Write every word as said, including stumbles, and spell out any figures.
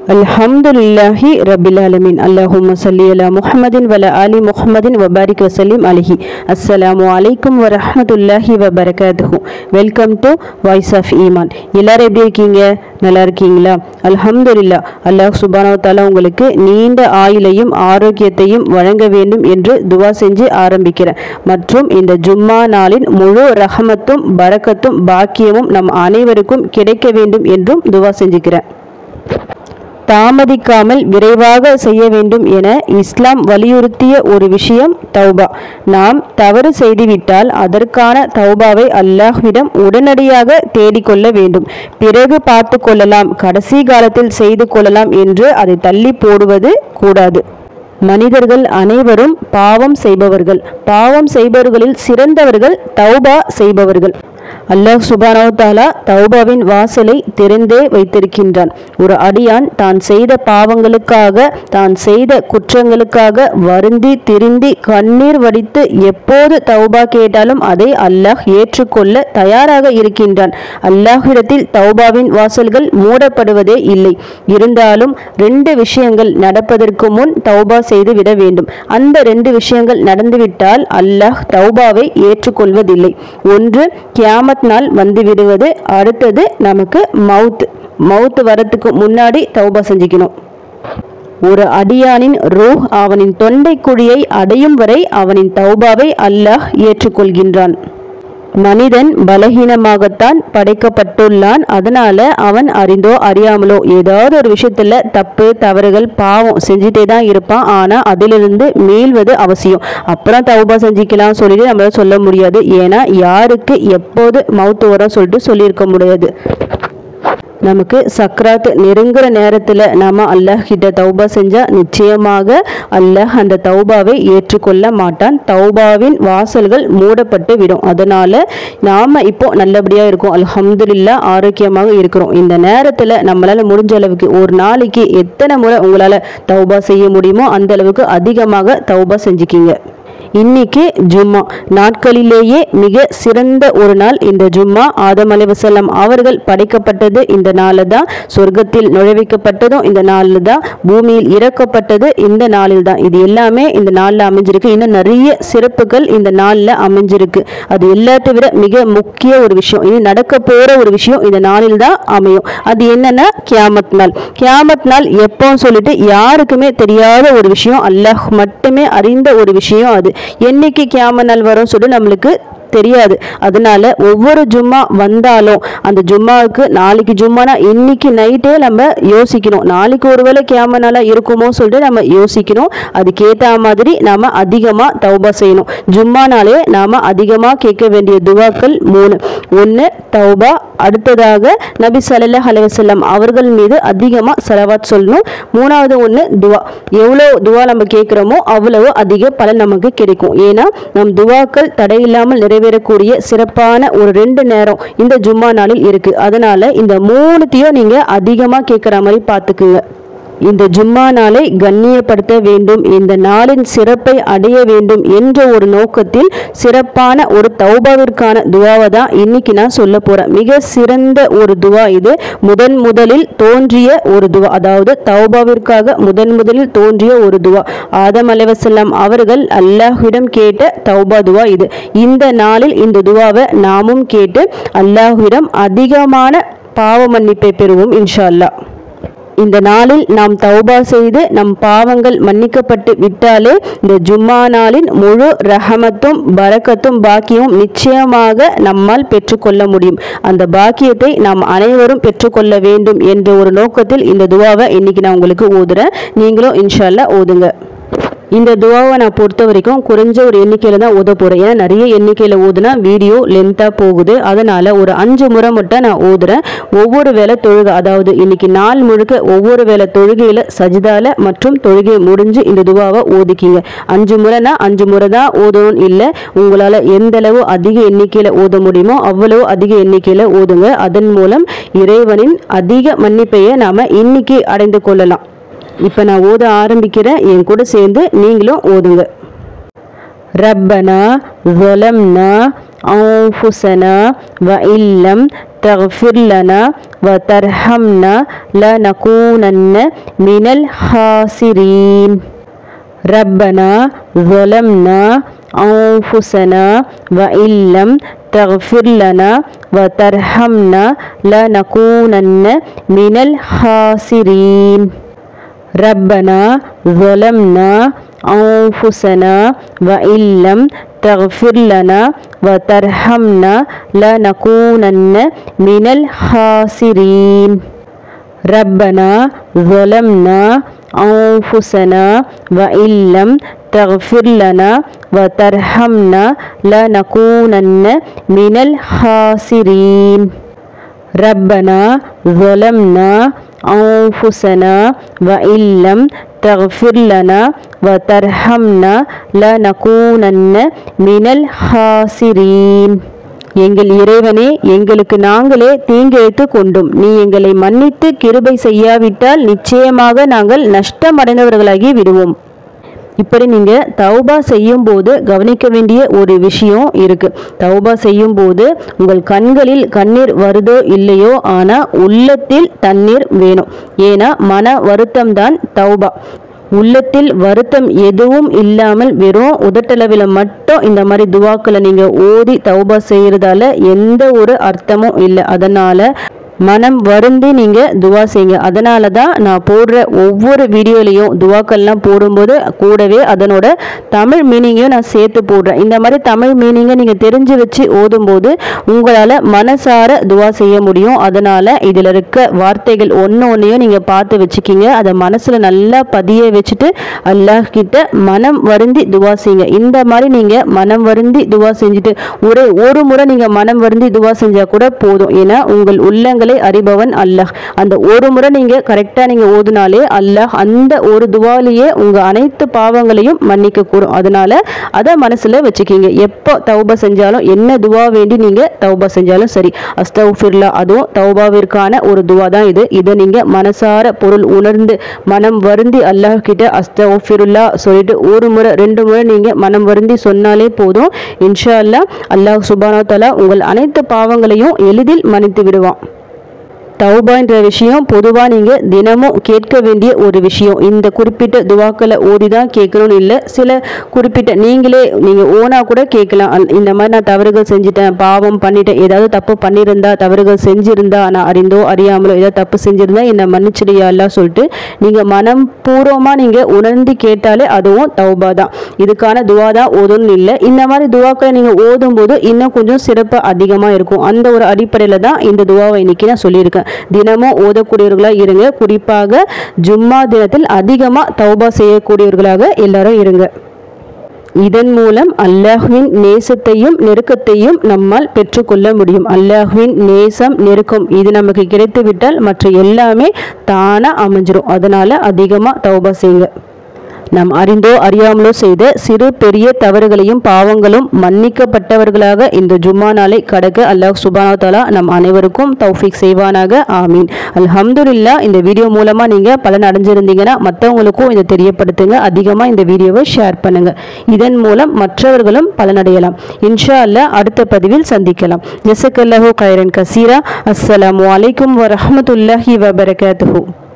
அல்ஹம்துலில்லாஹி ரபில் ஆலமீன். அல்லாஹும்ம ஸல்லி அலா முஹம்மதின் வ அலா ஆலி முஹம்மதின் வ பாரிக் வஸல்லிம் அலைஹி. அஸ்ஸலாமு அலைக்கும் வ ரஹ்மத்துல்லாஹி வ பரகாத்துஹு. Welcome to voice of Iman. எல்லாரும் எப்படி இருக்கீங்க? நல்லா இருக்கீங்களா? அல்ஹம்துலில்லாஹ். அல்லாஹ் சுப்ஹானஹு வ தஆலா உங்களுக்கு நீண்ட ஆயுளையும் ஆரோக்கியத்தையும் வழங்க வேண்டும் என்று துவா செஞ்சு ஆரம்பிக்கிறேன். மற்றும் இந்த ஜும்மா நாளின் முழு ரஹமத்தும் பரக்கத்தும் பாக்கியமும் நம் அனைவருக்கும் கிடைக்க வேண்டும் என்றும் துவா செஞ்சுக்கிறேன். தாமதிக்காமல் விரைவாக செய்ய வேண்டும் என இஸ்லாம் வலியுறுத்திய ஒரு விஷயம் தௌபா. நாம் தவறு செய்துவிட்டால் அதற்கான தௌபாவை அல்லாஹ்விடம் உடனடியாக தேடிக்கொள்ள வேண்டும். பிறகு பார்த்து கொள்ளலாம், கடைசி காலத்தில் செய்து கொள்ளலாம் என்று அதை தள்ளி போடுவது கூடாது. மனிதர்கள் அனைவரும் பாவம் செய்பவர்கள். பாவம் செய்பவர்களில் சிறந்தவர்கள் தௌபா செய்பவர்கள். அல்லாஹ் சுப்ஹானஹு வ தஆலா தௌபாவின் வாசலை திறந்தே வைத்திருக்கின்றான். ஒரு அடியான் தான் செய்த பாவங்களுக்காக, தான் செய்த குற்றங்களுக்காக வருந்தி திருந்தி கண்ணீர் வடித்து எப்போது தௌபா கேட்டாலும் அதை அல்லாஹ் ஏற்றுக்கொள்ள தயாராக இருக்கின்றான். அல்லாஹ்விடத்தில் தௌபாவின் வாசல்கள் மூடப்படுவதே இல்லை. இருந்தாலும் ரெண்டு விஷயங்கள் நடப்பதற்கு முன் தௌபா செய்து விட வேண்டும். அந்த ரெண்டு விஷயங்கள் நடந்துவிட்டால் அல்லாஹ் தௌபாவை ஏற்றுக்கொள்வதில்லை. ஒன்று கியாமத் நாள் வந்து விடுவது, அடுத்தது நமக்கு மவுத் மவுத் வரத்துக்கு முன்னாடி தௌபா செஞ்சுக்கணும். ஒரு அடியானின் ரூஹ் அவனின் தொண்டை குழியை அடையும் வரை அவனின் தௌபாவை அல்லாஹ் ஏற்றுக்கொள்கின்றான். மனிதன் பலகீனமாகத்தான் படைக்கப்பட்டுள்ளான். அதனால அவன் அறிந்தோ அறியாமலோ ஏதாவது ஒரு விஷயத்துல தப்பு தவறுகள் பாவம் செஞ்சுட்டே தான் இருப்பான். ஆனா அதிலிருந்து மீள்வது அவசியம். அப்புறம் தௌபா செஞ்சுக்கலாம் சொல்லிட்டு நம்மளால சொல்ல முடியாது. ஏன்னா யாருக்கு எப்போது மவுத்து வரும் சொல்லிட்டு சொல்லியிருக்க முடியாது. நமக்கு சக்ராத் நெருங்குற நேரத்தில் நாம் அல்லாஹ் கிட்ட தௌபா செஞ்சால் நிச்சயமாக அல்லாஹ் அந்த தௌபாவை ஏற்றுக்கொள்ள மாட்டான். தௌபாவின் வாசல்கள் மூடப்பட்டு விடும். அதனால் நாம் இப்போ நல்லபடியாக இருக்கோம், அல்ஹம்துலில்லாஹ், ஆரோக்கியமாக இருக்கிறோம். இந்த நேரத்தில் நம்மளால் முடிஞ்ச அளவுக்கு ஒரு நாளைக்கு எத்தனை முறை உங்களால் தௌபா செய்ய முடியுமோ அந்த அளவுக்கு அதிகமாக தௌபா செஞ்சுக்கிங்க. இன்னைக்கு ஜும்மா. நாட்களிலேயே மிக சிறந்த ஒரு நாள் இந்த ஜும்மா. ஆதம் அலைஹிஸ்ஸலாம் அவர்கள் படைக்கப்பட்டது இந்த நாளில் தான். சொர்க்கத்தில் நுழைவிக்கப்பட்டதும் இந்த நாளில் தான். பூமியில் இறக்கப்பட்டது இந்த நாளில் தான். இது எல்லாமே இந்த நாளில் அமைஞ்சிருக்கு. இன்னும் நிறைய சிறப்புகள் இந்த நாளில் அமைஞ்சிருக்கு. அது எல்லாத்தை விட மிக முக்கிய ஒரு விஷயம், இது நடக்க போகிற ஒரு விஷயம் இந்த நாளில் தான் அமையும். அது என்னன்னா கியாமத் நாள். கியாமத் நாள் எப்போன்னு சொல்லிட்டு யாருக்குமே தெரியாத ஒரு விஷயம், அல்லாஹ் மட்டுமே அறிந்த ஒரு விஷயம். அது என்னைக்கு கியாமத் நாள் வரும் சொல்லிட்டு நம்மளுக்கு தெரியாது. அதனால ஒவ்வொரு ஜும்மா வந்தாலும் அந்த ஜும்மாவுக்கு நாளைக்கு ஜும்மானா இன்னைக்கு நைட்டே நம்ம யோசிக்கணும், நாளைக்கு ஒருவேளை கியாமத் நாளா இருக்குமோ சொல்லிட்டு நம்ம யோசிக்கணும். அதுக்கேற்ற மாதிரி நாம அதிகமா தௌபா செய்யணும். ஜும்மா நாளே நாம அதிகமா கேட்க வேண்டிய துவாக்கள் மூணு. ஒன்று தௌபா, அடுத்ததாக நபி ஸல்லல்லாஹு அலைஹி வஸல்லம் அவர்கள் மீது அதிகமா ஸலவாத் சொல்லணும். மூணாவது ஒன்று துவா. எவ்வளோ துவா நம்ம கேட்குறோமோ அவ்வளவு அதிக பலன் நமக்கு கிடைக்கும். ஏன்னா நம் துவாக்கள் தடையில்லாமல் நிறைவே வரக்கூடிய சிறப்பான ஒரு ரெண்டு நேரம் இந்த ஜும்மா நாளில் இருக்கு. அதனால இந்த மூணுத்தையும் நீங்க அதிகமா கேட்கிற மாதிரி பார்த்துக்குங்க. இந்த ஜும்மா நாளை கண்ணியப்படுத்த வேண்டும், இந்த நாளின் சிறப்பை அடைய வேண்டும் என்ற ஒரு நோக்கத்தில் சிறப்பான ஒரு தௌபாவிற்கான துவாவை தான் இன்னைக்கு நான் சொல்ல போறேன். மிக சிறந்த ஒரு துவா இது. முதன் முதலில் தோன்றிய ஒரு துவா, அதாவது தௌபாவிற்காக முதன் முதலில் தோன்றிய ஒரு துவா. ஆதம் அலைஹிஸ்ஸலாம் அவர்கள் அல்லாஹ்விடம் கேட்ட தௌபா துவா இது. இந்த நாளில் இந்த துவாவை நாமும் கேட்டு அல்லாஹ்விடம் அதிகமான பாவ மன்னிப்பை பெறுவோம் இன்ஷா அல்லாஹ். இந்த நாளில் நாம் தௌபா செய்து நம் பாவங்கள் மன்னிக்கப்பட்டு விட்டாலே இந்த ஜும்மா நாளின் முழு ரஹமத்தும் பரக்கத்தும் பாக்கியமும் நிச்சயமாக நம்மால் பெற்றுக்கொள்ள முடியும். அந்த பாக்கியத்தை நாம் அனைவரும் பெற்றுக்கொள்ள வேண்டும் என்ற ஒரு நோக்கத்தில் இந்த துவாவை இன்னைக்கு நான் உங்களுக்கு ஓதுறேன். நீங்களும் இன்ஷா அல்லாஹ் ஓதுங்க. இந்த துவாவை நான் பொறுத்த வரைக்கும் குறைஞ்ச ஒரு எண்ணிக்கையில் தான் ஓத போகிறேன். ஏன்னா நிறைய எண்ணிக்கையில் ஓதுனா வீடியோ லென்த்தாக போகுது. அதனால் ஒரு அஞ்சு முறை மட்டும் நான் ஓதுறேன். ஒவ்வொரு வேளை தொழுகை, அதாவது இன்னைக்கு நாள் முழுக்க ஒவ்வொரு வேளை தொழுகையில் சஜிதால மற்றும் தொழுகை முடிஞ்சு இந்த துவாவை ஓதிக்கிங்க. அஞ்சு முறைனா அஞ்சு முறை தான் ஓதணும் இல்லை. உங்களால் எந்த அளவு அதிக எண்ணிக்கையில் ஓத முடியுமோ அவ்வளவு அதிக எண்ணிக்கையில் ஓதுங்க. அதன் மூலம் இறைவனின் அதிக மன்னிப்பையை நாம் இன்னைக்கு அடைந்து கொள்ளலாம். இப்போ நான் ஓத ஆரம்பிக்கிறேன், என் கூட சேர்ந்து நீங்களும் ஓதுங்க. ரப்பனா ஸலம்னா அன்ஃபுஸனா வ இல்லம் تغفر لنا وترحمنا لنكونن من الخاسرين ربنا ظلمنا أنفسنا وإن لم تغفر لنا وترحمنا لنكونن من الخاسرين ربنا ظلمنا أنفسنا وإن لم تغفر لنا وترحمنا لنكونن من الخاسرين ربنا ظلمنا أنفسنا وإن لم تغفر لنا وترحمنا لنكونن من الخاسرين ربنا ظلمنا أنفسنا وإن لم تغفر لنا وترحمنا لنكونن من الخاسرين எங்கள் இறைவனே, எங்களுக்கு நாங்களே தீங்கிழைத்து கொண்டும் நீ எங்களை மன்னித்து கிருபை செய்யாவிட்டால் நிச்சயமாக நாங்கள் நஷ்டமடைந்தவர்களாகி விடுவோம். இப்படி நீங்கள் தௌபா செய்யும் போது கவனிக்க வேண்டிய ஒரு விஷயம் இருக்குது. தௌபா செய்யும் போது உங்கள் கண்களில் கண்ணீர் வருதோ இல்லையோ, ஆனால் உள்ளத்தில் தண்ணீர் வேணும். ஏன்னா மன வருத்தம் தான் தௌபா. உள்ளத்தில் வருத்தம் எதுவும் இல்லாமல் வெறும் உதட்டளவில் மட்டும் இந்த மாதிரி துவாக்களை நீங்கள் ஓதி தௌபா செய்கிறதால எந்த ஒரு அர்த்தமும் இல்லை. அதனால் மனம் வருந்தி நீங்கள் துவா செய்யுங்க. அதனால தான் நான் போடுற ஒவ்வொரு வீடியோலையும் துவாக்கள்லாம் போடும்போது கூடவே அதனோட தமிழ் மீனிங்கையும் நான் சேர்த்து போடுறேன். இந்த மாதிரி தமிழ் மீனிங்கை நீங்கள் தெரிஞ்சு வச்சு ஓதும்போது உங்களால் மனசார துவா செய்ய முடியும். அதனால் இதில் இருக்க வார்த்தைகள் ஒன்று ஒன்றையும் நீங்கள் பார்த்து வச்சுக்கிங்க. அதை மனசில் நல்லா பதிய வச்சுட்டு அல்லாஹ் கிட்ட மனம் வருந்தி துவா செய்யுங்க. இந்த மாதிரி நீங்கள் மனம் வருந்தி துவா செஞ்சுட்டு ஒரே ஒரு முறை நீங்கள் மனம் வருந்தி துவா செஞ்சால் கூட போதும். ஏன்னா உங்கள் உள்ளங்களை அறிபவன் அல்லாஹ். அந்த ஒரு முறை நீங்க கரெக்டா நீங்க ஓதுனாலே அல்லாஹ் அந்த ஒரு துவாலியே உங்க அனைத்து பாவங்களையும் மன்னிக்க கூடும். அதனால அதை மனசுல வச்சுக்கிங்க. எப்போ தௌபா செஞ்சாலும் என்ன துவா வேண்டி நீங்க தௌபா செஞ்சாலும் சரி, அஸ்தக்ஃபிருல்லாஹ் அதுவும் தௌபாவிற்கான ஒரு துவா தான் இது. இதை நீங்க மனசார பொருள் உணர்ந்து மனம் வருந்தி அல்லாஹ் கிட்ட அஸ்தக்ஃபிருல்லாஹ் சொல்லிட்டு ஒரு முறை ரெண்டு முறை நீங்க மனம் வருந்தி சொன்னாலே போதும். இன்ஷா அல்லாஹ் அல்லாஹ் சுப்ஹானஹு வ தஆலா உங்கள் அனைத்து பாவங்களையும் எளிதில் மன்னித்து விடுவான். தௌபான்ற விஷயம் பொதுவாக நீங்கள் தினமும் கேட்க வேண்டிய ஒரு விஷயம். இந்த குறிப்பிட்ட துவாக்களை ஓதி தான் கேட்கணும்னு இல்லை. சில குறிப்பிட்ட நீங்களே நீங்கள் ஓனாக கூட கேட்கலாம். இந்த மாதிரி நான் தவறுகள் செஞ்சுட்டேன், பாவம் பண்ணிட்டேன், ஏதாவது தப்பு பண்ணியிருந்தா, தவறுகள் செஞ்சுருந்தா, நான் அறிந்தோ அறியாமலோ ஏதாவது தப்பு செஞ்சுருந்தா என்னை மன்னிச்சிடுயா எல்லாம் சொல்லிட்டு நீங்கள் மனம் பூர்வமாக நீங்கள் உணர்ந்து கேட்டாலே அதுவும் தௌபா தான். இதுக்கான துவா தான் ஓதணும்னு இல்லை. இந்த மாதிரி துவாக்களை நீங்கள் ஓதும் போது இன்னும் கொஞ்சம் சிறப்பு அதிகமாக இருக்கும். அந்த ஒரு அடிப்படையில் தான் இந்த துவாவை இன்னைக்கு நான் சொல்லியிருக்கேன். தினமும் ஓதக்கூடியவர்களாக இருங்க. குறிப்பாக ஜும்மா தினத்தில் அதிகமாக தௌபா செய்யக்கூடியவர்களாக எல்லாரும் இருங்க. இதன் மூலம் அல்லாஹ்வின் நேசத்தையும் நெருக்கத்தையும் நம்மால் பெற்றுக்கொள்ள முடியும். அல்லாஹ்வின் நேசம் நெருக்கம் இது நமக்கு கிடைத்து விட்டால் மற்ற எல்லாமே தானாக அமைஞ்சிரும். அதனால அதிகமாக தௌபா செய்யுங்க. நாம் அறிந்தோ அறியாமலோ செய்த சிறு பெரிய தவறுகளையும் பாவங்களும் மன்னிக்கப்பட்டவர்களாக இந்த ஜும்மா நாளை கடக்க அல்லாஹ் சுப்ஹானஹு வ தஆலா நம் அனைவருக்கும் தௌஃபீக் செய்வானாக. ஆமீன். அல்ஹம்துலில்லாஹ். இந்த வீடியோ மூலமா நீங்க பலன் அடைஞ்சிருந்தீங்கன்னா மற்றவங்களுக்கும் இதை தெரியப்படுத்துங்க. அதிகமா இந்த வீடியோவை ஷேர் பண்ணுங்க. இதன் மூலம் மற்றவர்களும் பலனடையலாம். இன்ஷா அல்லாஹ் அடுத்த பதிவில் சந்திக்கலாம். ஜஸக்கல்லாஹு கைரன் கசீரா. அஸ்ஸலாமு அலைக்கும் வ ரஹ்மத்துல்லாஹி வ பரகாத்துஹு.